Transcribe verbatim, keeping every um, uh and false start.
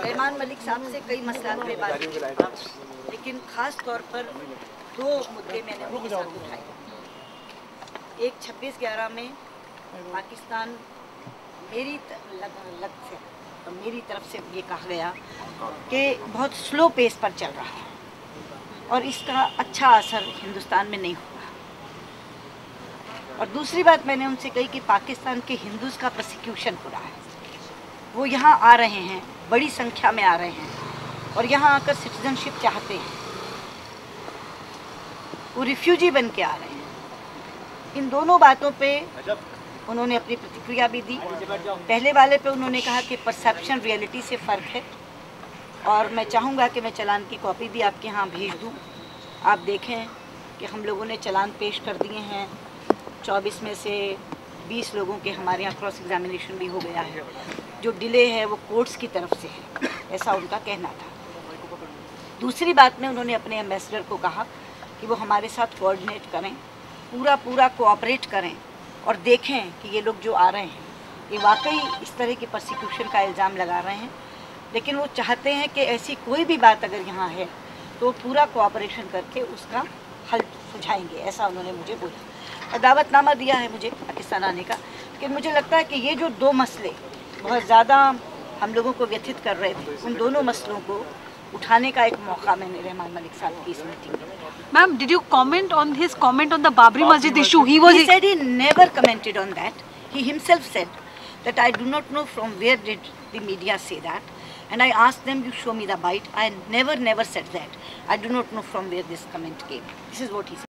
रहमान मलिक साहब से कई मसला पे बात की, लेकिन ख़ास तौर पर दो मुद्दे मैंने उनके साथ उठाए। एक छब्बीस ग्यारह में पाकिस्तान मेरी लग, लग से तो मेरी तरफ से ये कहा गया कि बहुत स्लो पेस पर चल रहा है और इसका अच्छा असर हिंदुस्तान में नहीं हुआ। और दूसरी बात मैंने उनसे कही कि पाकिस्तान के हिंदूज़ का प्रोसिक्यूशन हो रहा है, वो यहाँ आ रहे हैं, बड़ी संख्या में आ रहे हैं और यहाँ आकर सिटीजनशिप चाहते हैं, वो रिफ्यूजी बन के आ रहे हैं। इन दोनों बातों पे उन्होंने अपनी प्रतिक्रिया भी दी। पहले वाले पे उन्होंने कहा कि परसेप्शन रियलिटी से फ़र्क है और मैं चाहूँगा कि मैं चालान की कॉपी भी आपके यहाँ भेज दूँ। आप देखें कि हम लोगों ने चालान पेश कर दिए हैं, चौबीस में से बीस लोगों के हमारे यहाँ क्रॉस एग्जामिनेशन भी हो गया है। जो डिले है वो कोर्ट्स की तरफ से है, ऐसा उनका कहना था। दूसरी बात में उन्होंने अपने एम्बेसडर को कहा कि वो हमारे साथ कोऑर्डिनेट करें, पूरा पूरा कोऑपरेट करें और देखें कि ये लोग जो आ रहे हैं ये वाकई इस तरह की परसिक्यूशन का इल्ज़ाम लगा रहे हैं, लेकिन वो चाहते हैं कि ऐसी कोई भी बात अगर यहाँ है तो पूरा कोऑपरेशन करके उसका हल सुझाएंगे, ऐसा उन्होंने मुझे बोला। और दावतनामा दिया है मुझे पाकिस्तान आने का, लेकिन मुझे लगता है कि ये जो दो मसले बहुत ज़्यादा हम लोगों को व्यथित कर रहे थे, उन दोनों मसलों को उठाने का एक मौका मैंने रहमान मलिक साहब की इस मीटिंग में। Ma'am, did you comment on his comment on the Babri Masjid issue? He was he said he never commented on that. He himself said that I do not know from where did the media say that, and I asked them, you show me the bite. I never never said that. I do not know from where this comment came. This is what he said.